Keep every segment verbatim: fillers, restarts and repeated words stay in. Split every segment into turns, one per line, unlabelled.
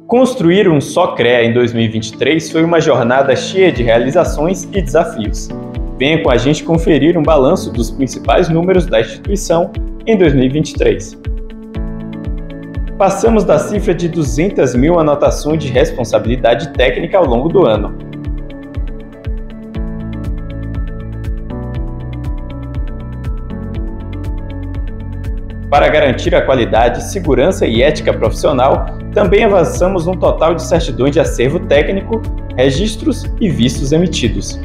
Construir um só CREA em dois mil e vinte e três foi uma jornada cheia de realizações e desafios. Venha com a gente conferir um balanço dos principais números da instituição em dois mil e vinte e três. Passamos da cifra de duzentas mil anotações de responsabilidade técnica ao longo do ano. Para garantir a qualidade, segurança e ética profissional, também avançamos num total de certidões de acervo técnico, registros e vistos emitidos.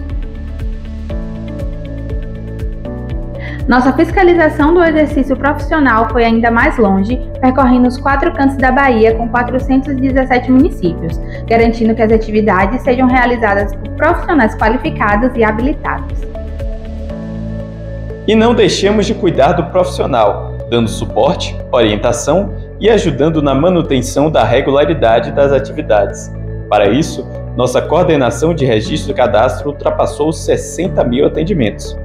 Nossa fiscalização do exercício profissional foi ainda mais longe, percorrendo os quatro cantos da Bahia com quatrocentos e dezessete municípios, garantindo que as atividades sejam realizadas por profissionais qualificados e habilitados.
E não deixemos de cuidar do profissional, dando suporte, orientação e ajudando na manutenção da regularidade das atividades. Para isso, nossa coordenação de registro e cadastro ultrapassou os sessenta mil atendimentos.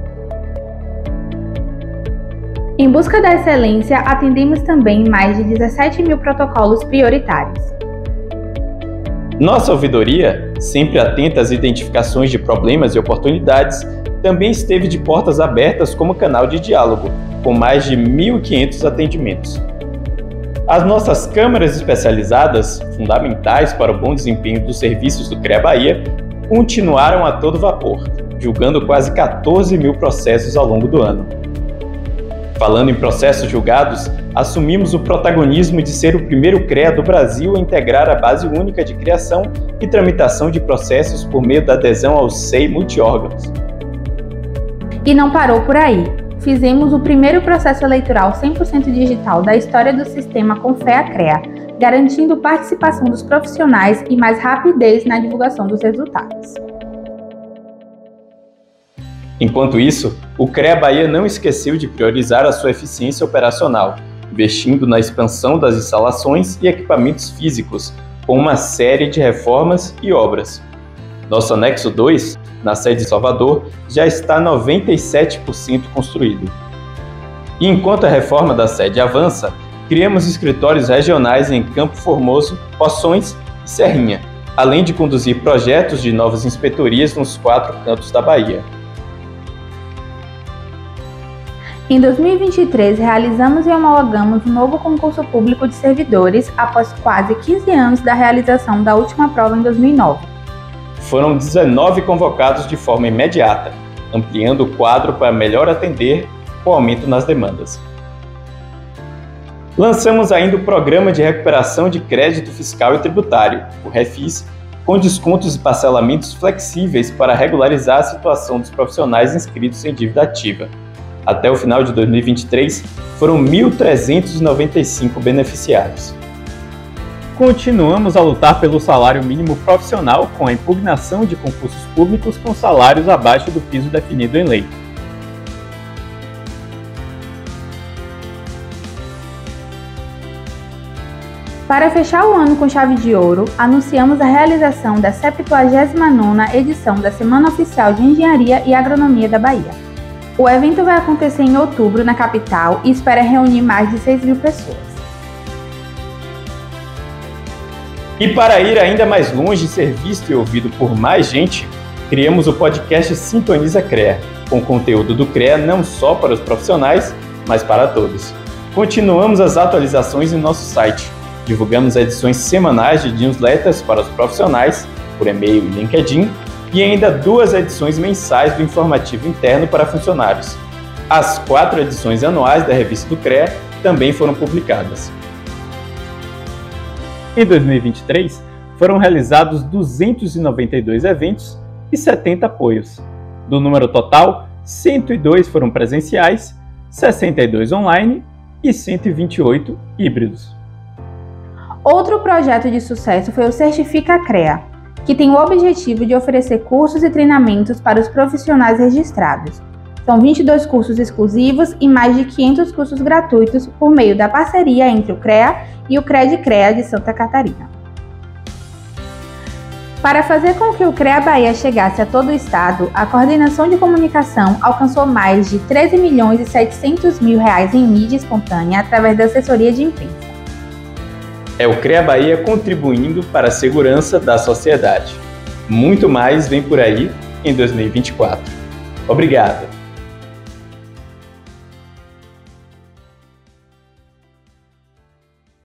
Em busca da excelência, atendemos também mais de dezessete mil protocolos prioritários.
Nossa ouvidoria, sempre atenta às identificações de problemas e oportunidades, também esteve de portas abertas como canal de diálogo, com mais de mil e quinhentos atendimentos. As nossas câmaras especializadas, fundamentais para o bom desempenho dos serviços do CREA Bahia, continuaram a todo vapor, julgando quase quatorze mil processos ao longo do ano. Falando em processos julgados, assumimos o protagonismo de ser o primeiro CREA do Brasil a integrar a base única de criação e tramitação de processos por meio da adesão ao S E I multiórgãos.
E não parou por aí. Fizemos o primeiro processo eleitoral cem por cento digital da história do sistema Confea-CREA, garantindo participação dos profissionais e mais rapidez na divulgação dos resultados.
Enquanto isso, o CREA Bahia não esqueceu de priorizar a sua eficiência operacional, investindo na expansão das instalações e equipamentos físicos, com uma série de reformas e obras. Nosso anexo dois, na sede de Salvador, já está noventa e sete por cento construído. E enquanto a reforma da sede avança, criamos escritórios regionais em Campo Formoso, Poções e Serrinha, além de conduzir projetos de novas inspetorias nos quatro cantos da Bahia.
Em dois mil e vinte e três, realizamos e homologamos um novo concurso público de servidores após quase quinze anos da realização da última prova em dois mil e nove.
Foram dezenove convocados de forma imediata, ampliando o quadro para melhor atender o aumento nas demandas. Lançamos ainda o Programa de Recuperação de Crédito Fiscal e Tributário, o REFIS, com descontos e parcelamentos flexíveis para regularizar a situação dos profissionais inscritos em dívida ativa. Até o final de dois mil e vinte e três, foram mil trezentos e noventa e cinco beneficiários. Continuamos a lutar pelo salário mínimo profissional com a impugnação de concursos públicos com salários abaixo do piso definido em lei.
Para fechar o ano com chave de ouro, anunciamos a realização da septuagésima nona edição da Semana Oficial de Engenharia e Agronomia da Bahia. O evento vai acontecer em outubro na capital e espera reunir mais de seis mil pessoas.
E para ir ainda mais longe e ser visto e ouvido por mais gente, criamos o podcast Sintoniza CREA, com conteúdo do CREA não só para os profissionais, mas para todos. Continuamos as atualizações em nosso site. Divulgamos edições semanais de newsletters para os profissionais, por e-mail e LinkedIn, e ainda duas edições mensais do informativo interno para funcionários. As quatro edições anuais da revista do CREA também foram publicadas. Em dois mil e vinte e três, foram realizados duzentos e noventa e dois eventos e setenta apoios. Do número total, cento e dois foram presenciais, sessenta e dois online e cento e vinte e oito híbridos.
Outro projeto de sucesso foi o Certifica CREA, que tem o objetivo de oferecer cursos e treinamentos para os profissionais registrados. São vinte e dois cursos exclusivos e mais de quinhentos cursos gratuitos por meio da parceria entre o CREA e o CRED-CREA de Santa Catarina. Para fazer com que o CREA Bahia chegasse a todo o estado, a coordenação de comunicação alcançou mais de treze milhões e setecentos mil reais em mídia espontânea através da assessoria de imprensa.
É o CREA Bahia contribuindo para a segurança da sociedade. Muito mais vem por aí em dois mil e vinte e quatro. Obrigado!